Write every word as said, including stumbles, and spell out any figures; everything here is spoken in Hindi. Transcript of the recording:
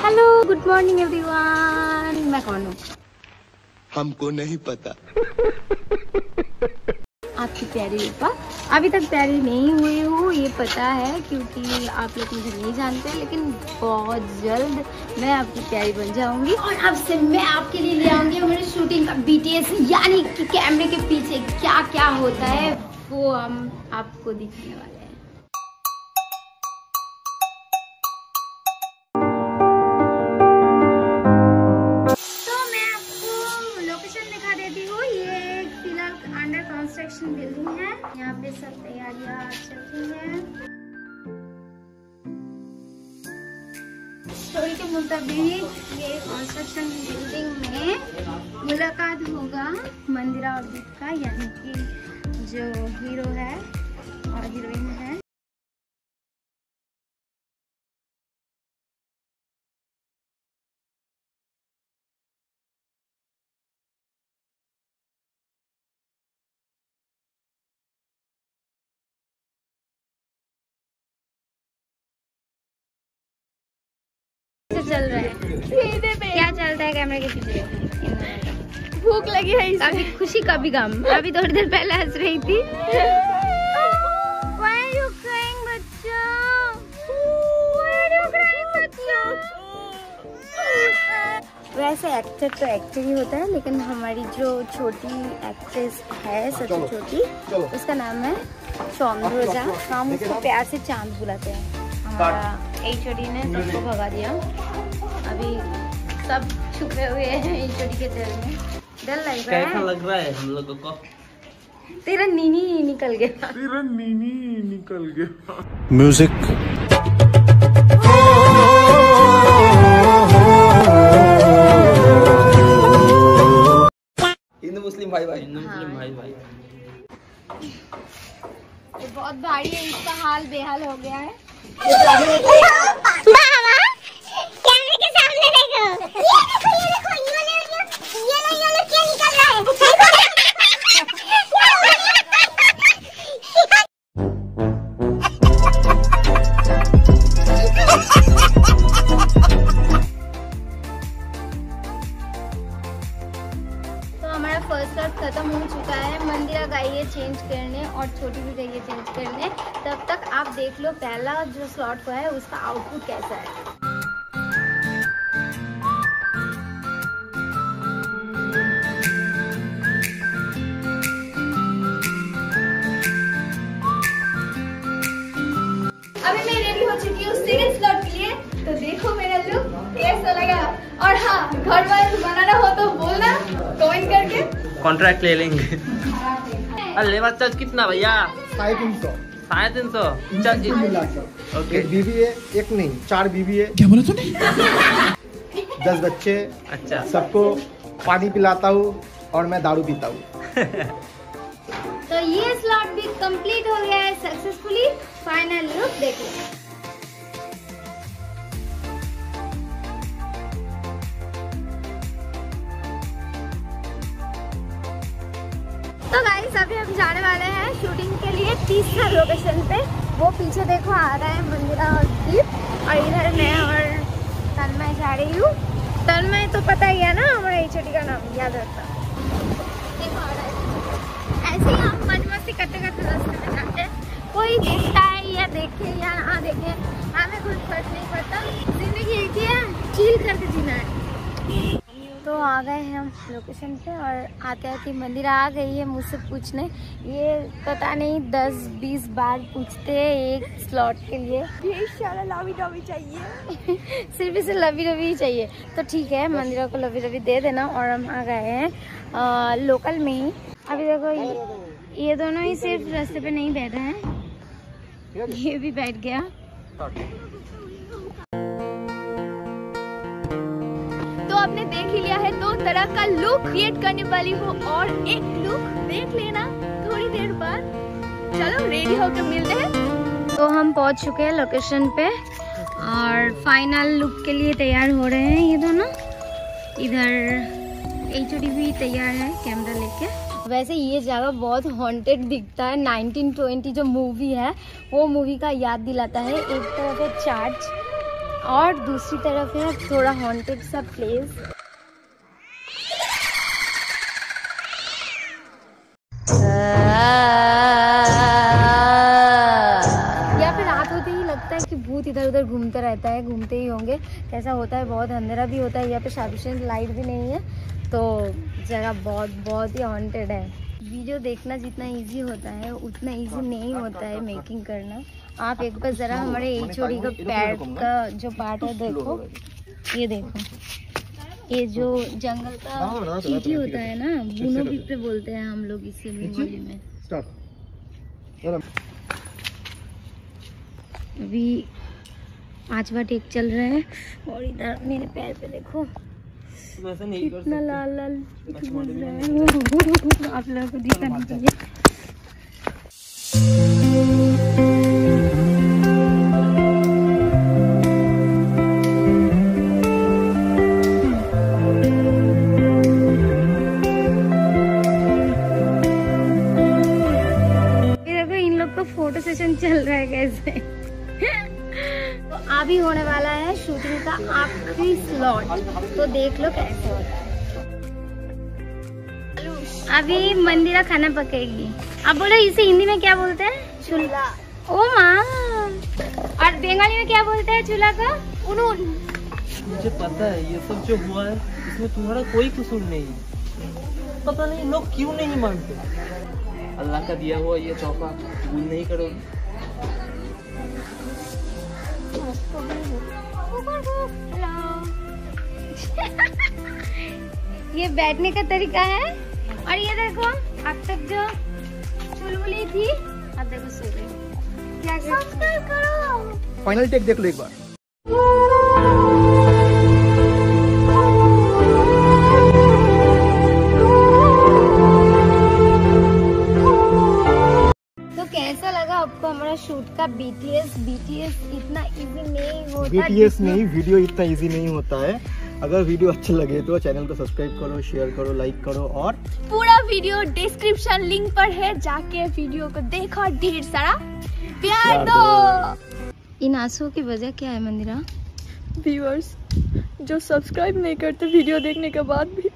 Hello, good morning everyone. मैं कौन हूँ? हमको नहीं पता। आपकी प्यारी रूपा। अभी तक प्यारी नहीं हुई हूँ, ये पता है, क्योंकि आप लोग मुझे नहीं जानते, लेकिन बहुत जल्द मैं आपकी प्यारी बन जाऊंगी और अब से मैं आपके लिए ले आऊंगी मेरी शूटिंग का बीटीएस, यानी कि कैमरे के पीछे क्या क्या होता है वो हम आपको दिखाने वाले हैं। कंस्ट्रक्शन बिल्डिंग है, यहाँ पे सब तैयारियां चल रही हैं। स्टोरी के मुताबिक ये कंस्ट्रक्शन बिल्डिंग में मुलाकात होगा मंदिरा और दीप का, यानी कि जो हीरो है और हीरोइन है। चल रहा है क्या चलता है कैमरे के पीछे? भूख लगी है, कभी खुशी कभी गम। अभी थोड़ी देर पहले हंस रही थी। Why are you crying, बच्चा? Why are you crying, बच्चा? वैसे एक्टर तो एक्टर ही होता है, लेकिन हमारी जो छोटी एक्ट्रेस है, सबसे छोटी, उसका नाम है सौंदर्या। हम उसको प्यार से चांद बुलाते हैं। हमारा एचओडी ने सबको भगा दिया। अभी सब छुपे हुए हैं एचओडी के दिल में। डर लग रहा है। कैसा लग रहा है हम लोगों को? तेरा नीनी निकल गया। तेरा नीनी निकल गया। म्यूजिक। हिंदू मुस्लिम भाई भाई, हिंदू मुस्लिम भाई भाई। ये बहुत भारी है, इसका हाल बेहाल हो गया है। कैमरे के सामने देखो, ये देखो ये देखो ये ले ये ले ये ले क्या निकल रहा है। तो हमारा फर्स्ट स्लॉट खत्म हो चुका है। मंदिरा गई है चेंज करने और छोटी भी गई है चेंज करने। तब तक आप देख लो पहला जो स्लॉट हुआ है उसका आउटपुट कैसा है। अभी मैं रेडी हो चुकी हूँ सेकंड स्लॉट के लिए, तो देखो मेरा लुक कैसा लगा। और हाँ, घर वाले बनाना हो तो बोलना कमेंट करके, कॉन्ट्रैक्ट ले लेंगे। लेबर चार्ज कितना भैया? साढ़े तीन सौ। साढ़े तीन सौ ओके। एक बीवी है, एक नहीं चार बीवी है। क्या बोला तूने? दस बच्चे। अच्छा। सबको पानी पिलाता हूँ और मैं दारू पीता हूँ। तो ये स्लॉट भी कंप्लीट हो गया है सक्सेसफुली। फाइनल लुक देख लो। तो गाइस अभी हम जाने वाले हैं शूटिंग के लिए तीसरा लोकेशन पे। वो पीछे देखो आ रहा है मंदिरा और दीप, और इधर मैं और तन्मय जा रही हूँ। तन्मय तो पता ही है ना, हमारा एचओडी का नाम याद रखता। देखो आ रहा है। ऐसे ही हम मज मस्ती करते करते रास्ते में जाते हैं। कोई देखता है या देखे या ना देखे, हमें कुछ फर्क नहीं पड़ता। जिंदगी एक ही है, चिल करके जीना है। तो आ गए हैं हम लोकेशन पे, और आते आते मंदिरा आ गई है मुझसे पूछने। ये पता नहीं दस बीस बार पूछते हैं एक स्लॉट के लिए। लवी रवी चाहिए। सिर्फ इसे लवी रवी ही चाहिए। तो ठीक है, मंदिरा को लवी रवी दे देना। और हम आ गए हैं लोकल में ही। अभी देखो ये, ये दोनों ही सिर्फ रास्ते पे नहीं बैठे हैं, ये भी बैठ गया। तो आपने देख ही लिया है दो तरह का लुक क्रिएट करने वाली हूँ, और एक लुक देख लेना थोड़ी देर बाद। चलो रेडी होकर मिलते हैं। तो हम पहुंच चुके हैं लोकेशन पे और फाइनल लुक के लिए तैयार हो रहे हैं ये दोनों। इधर एचओडी भी तैयार है कैमरा लेके। वैसे ये जगह बहुत हॉन्टेड दिखता है। नाइनटीन ट्वेंटी जो मूवी है वो मूवी का याद दिलाता है। एक तरफ है चर्च और दूसरी तरफ है थोड़ा हॉन्टेड सा प्लेस। या फिर रात होते ही लगता है कि भूत इधर उधर घूमते रहता है, घूमते ही होंगे। कैसा होता है, बहुत अंधेरा भी होता है, यहाँ पे सफिशिएंट लाइट भी नहीं है, तो जगह बहुत बहुत ही हॉन्टेड है। वीडियो देखना जितना इजी होता है उतना इजी नहीं होता है मेकिंग करना। आप एक बार ज़रा हमारे एचओडी का पैर का जो पार्ट है देखो, ये देखो, ये जो जंगल का चींटी होता है ना, बुनो पिपरे बोलते हैं हम लोग इसे बंगाली में। अभी पांचवा टेक चल रहा है और इधर मेरे पैर पे देखो कितना लाल लाल आप लोगों को दिखाना चाहिए। इन लोग का फोटो सेशन चल रहा है कैसे। तो अभी होने वाला है शूटिंग का आखिरी स्लॉट, तो देख लो कैसे होता है। अभी मंदिरा खाना पकेगी। अब बोलो इसे हिंदी में क्या बोलते हैं? चूल्हा। ओ माँ, और बंगाली में क्या बोलते हैं चूल्हा का? उनुन। मुझे पता है ये सब जो हुआ है इसमें तुम्हारा कोई कसूर नहीं है। पता नहीं लोग क्यों नहीं मानते। अल्लाह का दिया हुआ ये तोहफा कबूल नहीं करोगे। ये बैठने का तरीका है। और ये देखो अब तक जो चुलबुली थी अब देखो सो गई। क्या सब्सक्राइब करो। फाइनल टेक देख लो एक बार। तो कैसा लगा आपको हमारा शूट का बीटीएस? बीटीएस इतना इजी नहीं होता। बीटीएस नहीं, वीडियो इतना इजी नहीं होता है। अगर वीडियो अच्छा लगे तो चैनल को सब्सक्राइब करो, शेयर करो, लाइक करो और पूरा वीडियो डिस्क्रिप्शन लिंक पर है, जाके वीडियो को देखो, ढेर सारा प्यार दो। इन आंसुओं की वजह क्या है मंदिरा? व्यूअर्स जो सब्सक्राइब नहीं करते वीडियो देखने के बाद भी,